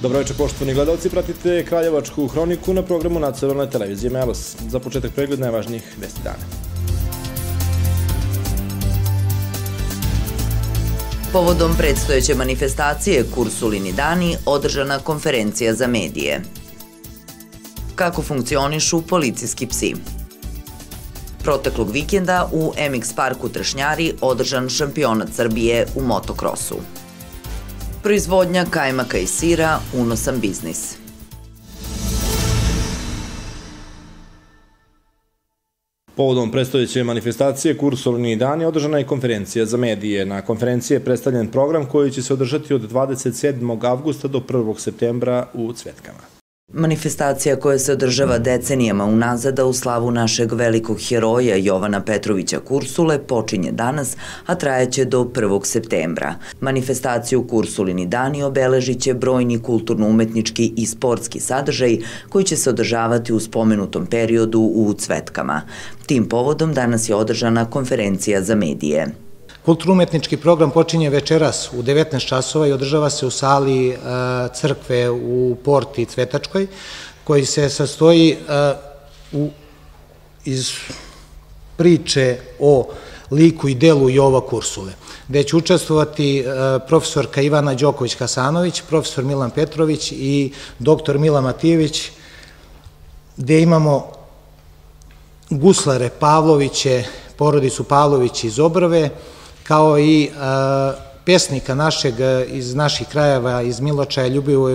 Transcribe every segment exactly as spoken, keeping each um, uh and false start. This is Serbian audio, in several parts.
Dobro večer, poštovani gledalci, pratite Kraljevačku hroniku na programu Nacionalne televizije Melos. Za početak pregled najvažnijih vesti dana. Povodom predstojeće manifestacije Kursulini dani održana konferencija za medije. Kako funkcionišu policijski psi? Proteklog vikenda u M X parku Trešnjari održan šampionat Srbije u motokrosu. Proizvodnja kajmaka i sira unosan biznis. Povodom predstojeće manifestacije Kursulini dani održana je konferencija za medije. Na konferenciji je predstavljen program koji će se održati od dvadeset sedmog avgusta do prvog septembra u Cvetkama. Manifestacija koja se održava decenijama unazad u slavu našeg velikog heroja Jovana Petrovića Kursule počinje danas, a trajeće do prvog septembra. Manifestaciju Kursulini dani obeležit će brojni kulturno-umetnički i sportski sadržaj koji će se održavati u spomenutom periodu u Cvetkama. Tim povodom danas je održana konferencija za medije. Kulturno-umetnički program počinje večeras u devetnaest časova i održava se u sali crkve u Porti Cvetačkoj, koji se sastoji iz priče o liku i delu Jova Kursule, gde će učestvovati profesorka Ivana Đoković-Kasanović, profesor Milan Petrović i doktor Mila Matijević, gde imamo guslare Pavloviće, porodicu Pavlović iz Obrve, kao i pesnika našeg iz naših krajeva, iz Miločaja,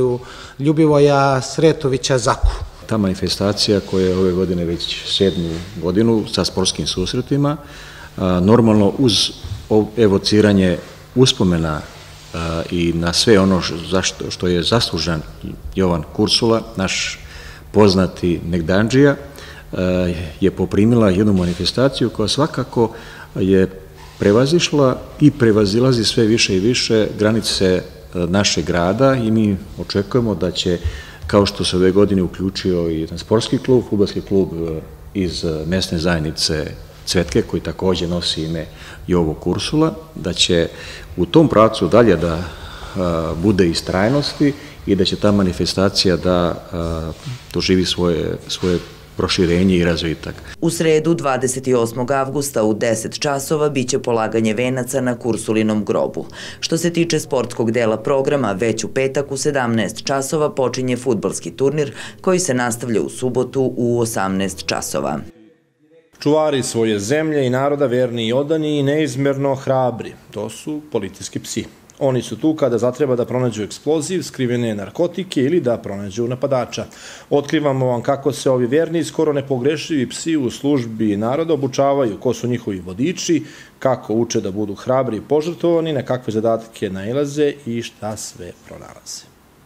Ljubivoja Sretovića Zaku. Ta manifestacija koja je ove godine već sedmu godinu sa sportskim susretima, normalno uz evociranje uspomena i na sve ono što je zaslužan Jovan Kursula, naš poznati negdandžija, je poprimila jednu manifestaciju koja svakako je prevazišla i prevazilazi sve više i više granice našeg grada i mi očekujemo da će, kao što se ove godine uključio i jedan sportski klub, fudbalski klub iz mesne zajednice Cvetke, koji takođe nosi ime Jovo Kursula, da će u tom pravcu dalje da bude istrajnosti i da će ta manifestacija da doživi svoje svoje proširenje i razvitak. U sredu dvadeset osmog avgusta u deset časova biće polaganje venaca na Kursulinom grobu. Što se tiče sportskog dela programa, već u petak u sedamnaest časova počinje fudbalski turnir koji se nastavlja u subotu u osamnaest časova. Čuvari svoje zemlje i naroda, verni i odani i neizmerno hrabri. To su policijski psi. Oni su tu kada zatreba da pronađu eksploziv, skrivene narkotike ili da pronađu napadača. Otkrivamo vam kako se ovi verni, skoro nepogrešivi psi u službi naroda obučavaju, ko su njihovi vodiči, kako uče da budu hrabri i požrtvovani, na kakve zadatke nailaze i šta sve pronalaze.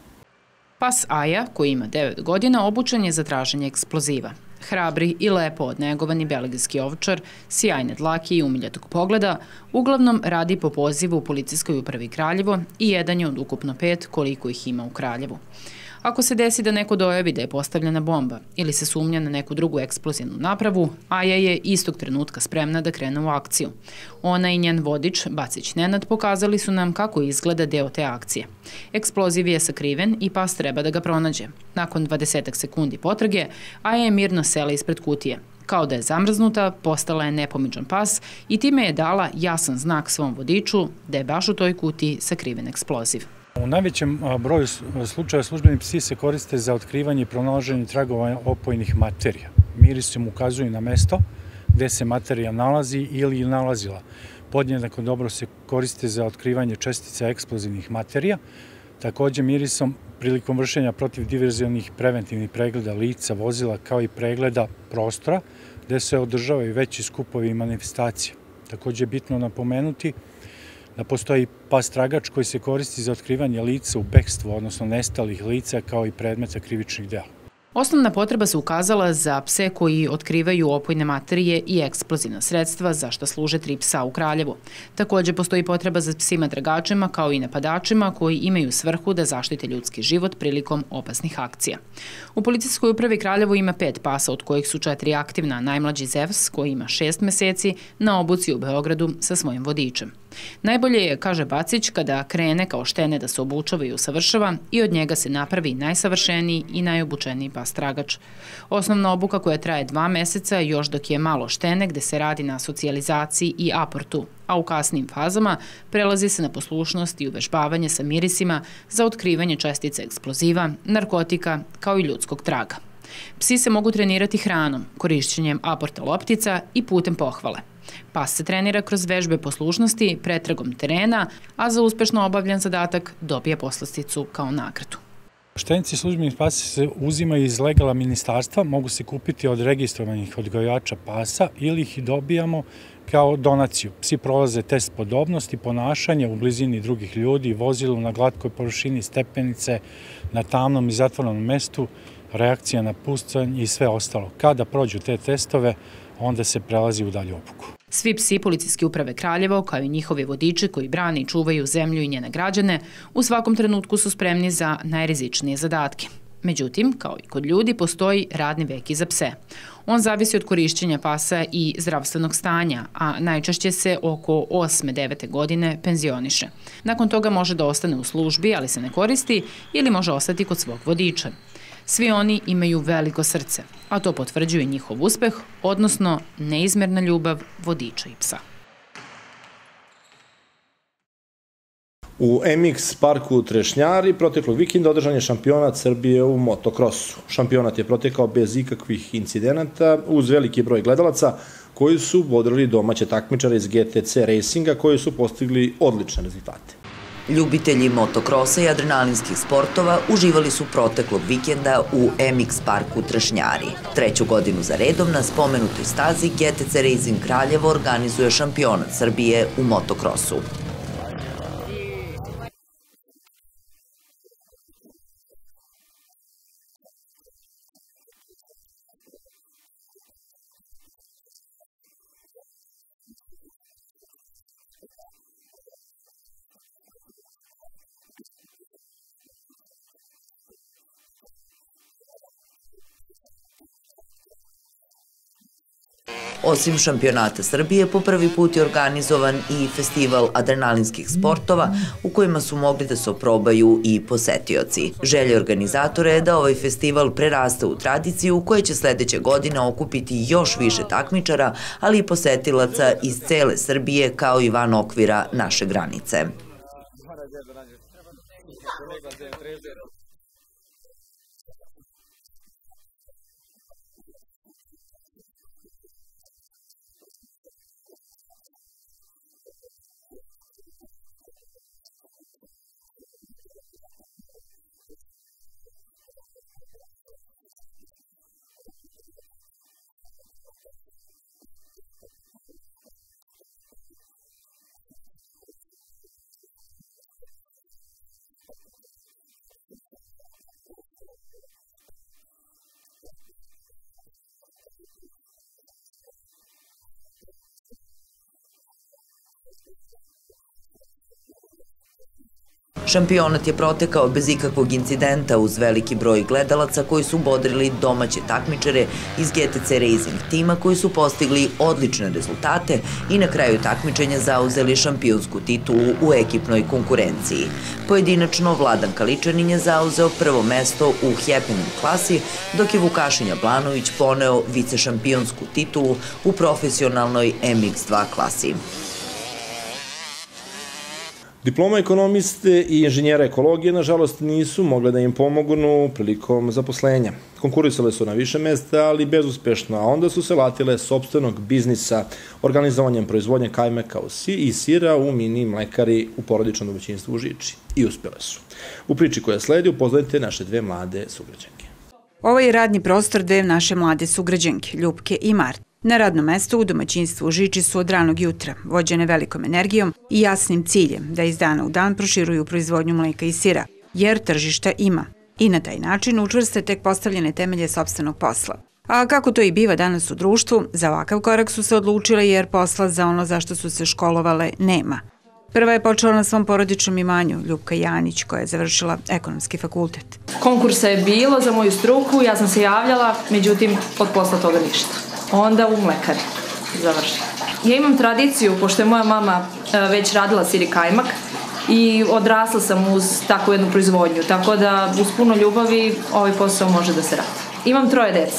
Pas Aja, koji ima devet godina, obučen je za traženje eksploziva. Hrabri i lepo odnegovani belgijski ovčar, sjajne dlake i umiljatog pogleda, uglavnom radi po pozivu u policijskoj upravi Kraljevo i jedan je od ukupno pet koliko ih ima u Kraljevu. Ako se desi da neko dojavi da je postavljena bomba ili se sumnja na neku drugu eksplozivnu napravu, Aja je istog trenutka spremna da krene u akciju. Ona i njen vodič, Bacić Nenad, pokazali su nam kako izgleda deo te akcije. Eksploziv je sakriven i pas treba da ga pronađe. Nakon dvadesetak sekundi potrage, Aja je mirno sela ispred kutije. Kao da je zamrznuta, postala je nepomičan pas i time je dala jasan znak svom vodiču da je baš u toj kutiji sakriven eksploziv. U najvećem broju slučaja službeni psi se koriste za otkrivanje i pronalaženje tragova opojnih materija. Mirisom ukazuju na mesto gde se materija nalazi ili nalazila. Podjednako dobro se koriste za otkrivanje čestica eksplozivnih materija. Takođe mirisom prilikom vršenja protivdiverzionih preventivnih pregleda lica, vozila kao i pregleda prostora gde se održavaju veći skupovi i manifestacije. Takođe je bitno napomenuti da postoji pas tragač koji se koristi za otkrivanje lica u bekstvu, odnosno nestalih lica, kao i predmeta krivičnih dela. Osnovna potreba se ukazala za pse koji otkrivaju opojne materije i eksplozivna sredstva, za šta služe tri psa u Kraljevu. Takođe postoji potreba za psima tragačima kao i napadačima koji imaju svrhu da zaštite ljudski život prilikom opasnih akcija. U policijskoj upravi Kraljevo ima pet pasa, od kojih su četiri aktivna, najmlađi Zevs koji ima šest meseci na obuci u Beogradu sa svojim vodičem. Najbolje je, kaže Bacić, kada krene kao štene da se obučava i usavršava i od njega se napravi najsavršeniji i najobučeniji pas tragač. Osnovna obuka koja traje dva meseca još dok je malo štene gde se radi na socijalizaciji i aportu, a u kasnim fazama prelazi se na poslušnost i uvežbavanje sa mirisima za otkrivanje čestica eksploziva, narkotika kao i ljudskog traga. Psi se mogu trenirati hranom, korišćenjem aporta loptica i putem pohvale. Pas se trenira kroz vežbe poslušnosti, pretragom terena, a za uspešno obavljan zadatak dobije poslasticu kao nagradu. Štenici službenih pasa se uzimaju iz legala ministarstva, mogu se kupiti od registrovanih odgajivača pasa ili ih dobijamo kao donaciju. Psi prolaze test podobnosti, ponašanja u blizini drugih ljudi, vozilu na glatkoj površini, stepenice, na tamnom i zatvorenom mestu, reakcija na pucanj i sve ostalo. Kada prođu te testove, onda se prelazi u dalju obuku. Svi psi Policijske uprave Kraljevo, kao i njihovi vodiči koji brane i čuvaju zemlju i njene građane, u svakom trenutku su spremni za najrizičnije zadatke. Međutim, kao i kod ljudi, postoji radni vek i za pse. On zavisi od korišćenja pasa i zdravstvenog stanja, a najčešće se oko osme devete godine penzioniše. Nakon toga može da ostane u službi, ali se ne koristi, ili može ostati kod svog vodiča. Svi oni imaju veliko srce, a to potvrđuje njihov uspeh, odnosno neizmerna ljubav vodiča i psa. U M X parku Trešnjari proteklog vikenda održan je šampionat Srbije u motokrosu. Šampionat je protekao bez ikakvih incidenata uz veliki broj gledalaca koji su bodrili domaće takmičare iz G T C Racinga koji su postigli odlične rezultate. Ljubitelji motokrosa i adrenalinskih sportova uživali su proteklog vikenda u M X parku Trešnjari. Treću godinu za redom na spomenutoj stazi G T C Racing Kraljevo organizuje šampionat Srbije u motokrosu. Osim šampionata Srbije, po prvi put je organizovan i festival adrenalinskih sportova u kojima su mogli da se oprobaju i posetioci. Želja organizatora je da ovaj festival prerasta u tradiciju u kojoj će sledeće godine okupiti još više takmičara, ali i posetilaca iz cele Srbije kao i van okvira naše granice. Šampionat je protekao bez ikakvog incidenta uz veliki broj gledalaca koji su bodrili domaće takmičare iz G T C Racing tima koji su postigli odlične rezultate i na kraju takmičenja zauzeli šampionsku titulu u ekipnoj konkurenciji. Pojedinačno Vladan Kaličanin je zauzeo prvo mesto u Happening klasi, dok je Vukašin Jablanović poneo vicešampionsku titulu u profesionalnoj M X dva klasi. Diploma ekonomiste i inženjera ekologije, nažalost, nisu mogle da im pomognu prilikom zaposlenja. Konkurisale su na više mesta, ali bezuspešno, a onda su se latile sopstvenog biznisa organizovanjem proizvodnje kajmaka i sira u mini mlekari u porodičnom domaćinstvu u Žiči. I uspjele su. U priči koja sledi upoznajte naše dve mlade sugrađanke. Ovo je radni prostor dve naše mlade sugrađanke, Ljupke i Marta. Na radnom mestu u domaćinstvu u Žiči su od ranog jutra, vođene velikom energijom i jasnim ciljem da iz dana u dan proširuju proizvodnju mleka i sira, jer tržišta ima. I na taj način učvrste tek postavljene temelje sopstvenog posla. A kako to i biva danas u društvu, za ovakav korak su se odlučile jer posla za ono za što su se školovale nema. Prva je počela na svom porodičnom imanju, Ljupka Janić, koja je završila ekonomski fakultet. Konkursa je bilo za moju struku, ja sam se javljala, međutim, od posla toga ništa. Onda u mlekari završila. Ja imam tradiciju, pošto je moja mama već radila sir i kajmak i odrasla sam uz takvu jednu proizvodnju, tako da uz puno ljubavi ovaj posao može da se radi. Imam troje dece.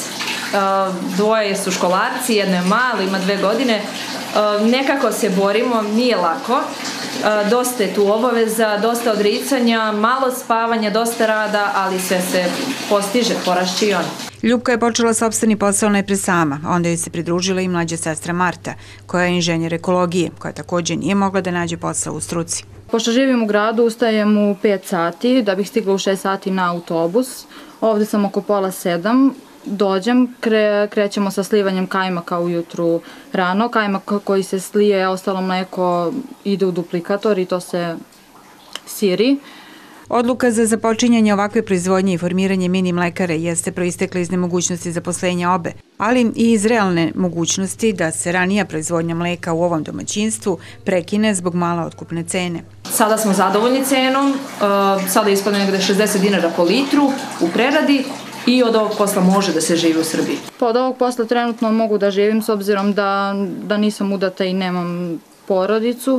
Dvoje su školarci, jedno je malo, ima dve godine. Nekako se borimo, nije lako. Dosta je tu obaveza, dosta odricanja, malo spavanja, dosta rada, ali sve se postiže, porašći i on. Ljupka je počela sopstveni posao najpre sama, a onda joj se pridružila i mlađa sestra Marta, koja je inženjer ekologije, koja također nije mogla da nađe posao u struci. Pošto živim u gradu, ustajem u pet sati, da bih stigla u šest sati na autobus. Ovde sam oko pola sedam. Dođem, kre, krećemo sa slivanjem kajmaka ujutru rano. Kajmak koji se slije, a ostalo mleko ide u duplikator i to se siri. Odluka za započinjanje ovakve proizvodnje i formiranje mini mlekare jeste proistekla iz nemogućnosti zaposlenja obe, ali i iz realne mogućnosti da se ranija proizvodnja mleka u ovom domaćinstvu prekine zbog male otkupne cene. Sada smo zadovoljni cenom, sada ispada negde šezdeset dinara po litru u preradi i od ovog posla može da se živi u Srbiji. Pa od ovog posla trenutno mogu da živim s obzirom da, da nisam udata i nemam porodicu.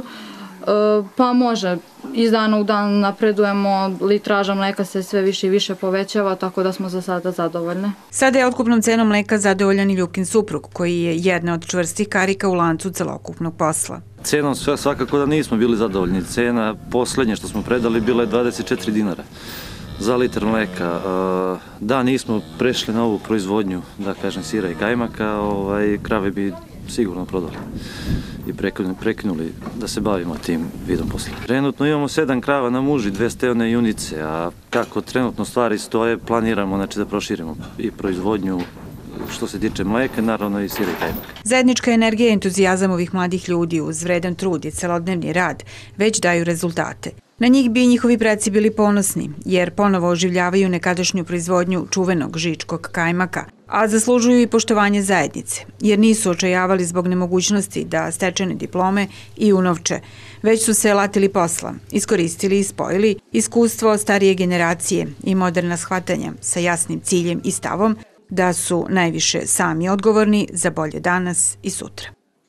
Pa može, iz dana u dan napredujemo, litraža mleka se sve više i više povećava, tako da smo za sada zadovoljne. Sada je otkupnom cenom mleka zadovoljan i Ljupkin suprug, koji je jedna od čvrstih karika u lancu celokupnog posla. Cenom svakako da nismo bili zadovoljni. Cena poslednje što smo predali bila je dvadeset četiri dinara za litar mleka. Da, nismo prešli na ovu proizvodnju, da kažem, sira i kajmaka, krave bi sigurno prodali i prekinuli da se bavimo tim vidom posla. Trenutno imamo sedam krava na muži, dve steone junice, a kako trenutno stvari stoje, planiramo znači, da proširimo i proizvodnju što se tiče mleka, naravno i sira i kajmaka. Zajednička energija i entuzijazam ovih mladih ljudi uz vredan trud i celodnevni rad već daju rezultate. Na njih bi njihovi preci bili ponosni, jer ponovo oživljavaju nekadašnju proizvodnju čuvenog žičkog kajmaka, a zaslužuju i poštovanje zajednice, jer nisu očajavali zbog nemogućnosti da stečene diplome i unovče, već su se latili posla, iskoristili i spojili iskustvo starije generacije i moderna shvatanja sa jasnim ciljem i stavom da su najviše sami odgovorni za bolje danas i sutra.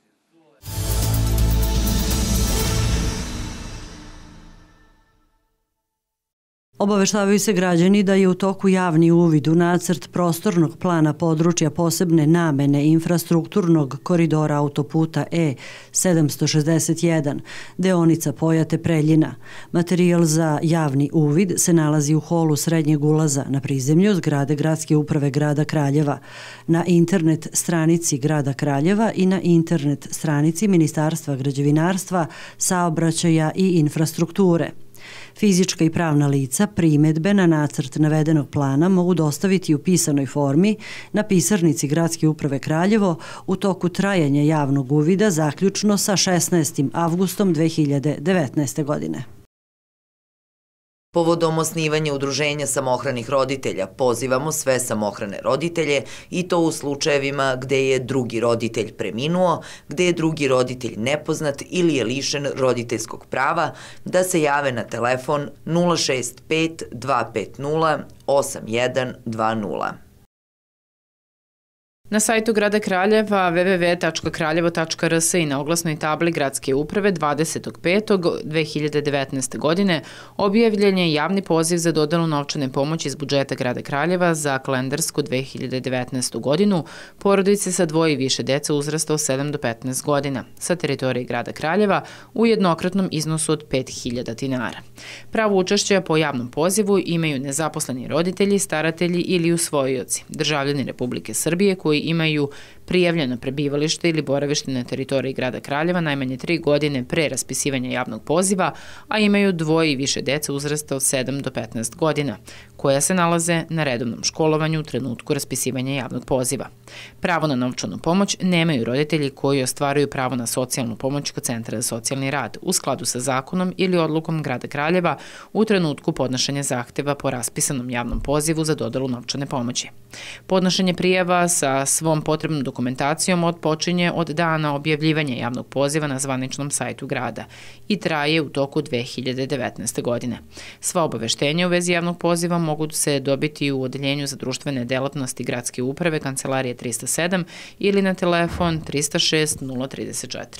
Obaveštavaju se građani da je u toku javni uvid u nacrt prostornog plana područja posebne namene infrastrukturnog koridora autoputa E sedamsto šezdeset jedan, deonica Pojate-Preljina. Materijal za javni uvid se nalazi u holu srednjeg ulaza na prizemlju zgrade Gradske uprave grada Kraljeva, na internet stranici grada Kraljeva i na internet stranici Ministarstva građevinarstva, saobraćaja i infrastrukture. Fizička i pravna lica primedbe na nacrt navedenog plana mogu dostaviti u pisanoj formi na pisarnici Gradske uprave Kraljevo u toku trajanja javnog uvida zaključno sa šesnaestim avgustom dve hiljade devetnaeste. godine. Povodom osnivanja udruženja samohranih roditelja pozivamo sve samohrane roditelje i to u slučajevima gde je drugi roditelj preminuo, gde je drugi roditelj nepoznat ili je lišen roditeljskog prava, da se jave na telefon nula šest pet dva pet nula osam jedan dva nula. Na sajtu grada Kraljeva w w w tačka kraljevo tačka r s i na oglasnoj tabli Gradske uprave dvadesetog petog dve hiljade devetnaeste. godine objavljen je javni poziv za dodelu novčane pomoći iz budžeta grada Kraljeva za kalendarsku dve hiljade devetnaestu. godinu porodice sa dvoje i više dece uzrasta od sedam do petnaest godina sa teritorije grada Kraljeva u jednokratnom iznosu od pet hiljada dinara. Pravo učešća po javnom pozivu imaju nezaposleni roditelji, staratelji ili usvojioci, državljani Republike Srbije koji imaju prijavljeno prebivalište ili boravište na teritoriji grada Kraljeva najmanje tri godine pre raspisivanja javnog poziva, a imaju dvoje i više dece uzrasta od sedam do petnaest godina, koja se nalaze na redovnom školovanju u trenutku raspisivanja javnog poziva. Pravo na novčanu pomoć nemaju roditelji koji ostvaruju pravo na socijalnu pomoć kod Centra za socijalni rad u skladu sa zakonom ili odlukom grada Kraljeva u trenutku podnošenja zahteva po raspisanom javnom pozivu za dodelu novčane pomoći. Podnošenje prijava sa sa svom potrebnom dokumentacijom otpočinje od dana objavljivanja javnog poziva na zvaničnom sajtu grada i traje u toku dve hiljade devetnaeste. godine. Sva obaveštenja u vezi javnog poziva mogu se dobiti u Odeljenju za društvene delatnosti Gradske uprave, Kancelarije trista sedam ili na telefon trista šest nula trideset četiri.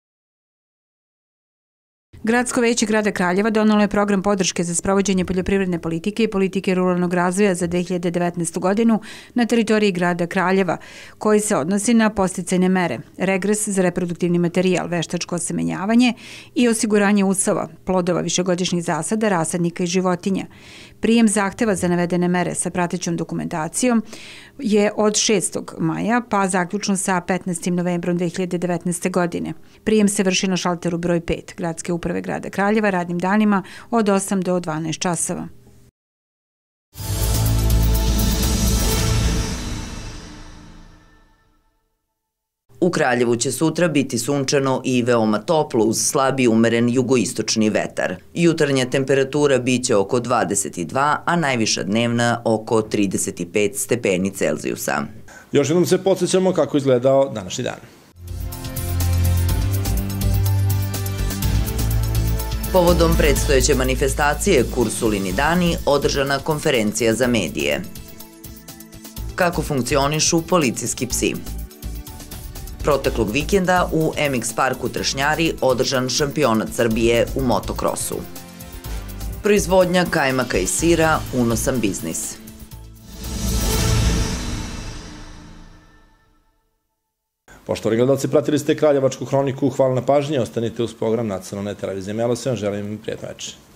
Gradsko veće grada Kraljeva donelo je program podrške za sprovođenje poljoprivredne politike i politike ruralnog razvoja za dve hiljade devetnaestu. godinu na teritoriji grada Kraljeva, koji se odnosi na podsticajne mere, regres za reproduktivni materijal, veštačko osemenjavanje i osiguranje usova, plodova višegodišnjih zasada, rasadnika i životinja. Prijem zahteva za navedene mere sa pratećom dokumentacijom je od šestog maja pa zaključno sa petnaestim novembrom dve hiljade devetnaeste. godine. Prijem se vrši na šalteru broj pet Gradske uprave grada Kraljeva radnim danima od osam do dvanaest časova. U Kraljevu će sutra biti sunčano i veoma toplo uz slabi umeren jugoistočni vetar. Jutarnja temperatura biće oko dvadeset dva, a najviša dnevna oko trideset pet stepeni Celzijusa. Još jednom se podsjećamo kako izgledao današnji dan. Povodom predstojeće manifestacije Kursulini dani održana konferencija za medije. Kako funkcionišu policijski psi? Proteklog vikenda u M X parku Trešnjari održan šampionat Srbije u motokrosu. Proizvodnja kajmaka i sira unosan biznis. Poštovani gledalci, pratili ste Kraljevačku hroniku. Hvala na pažnji. Ostanite uz program Nacionalne televizije Melosevan. Želim prijatno večer.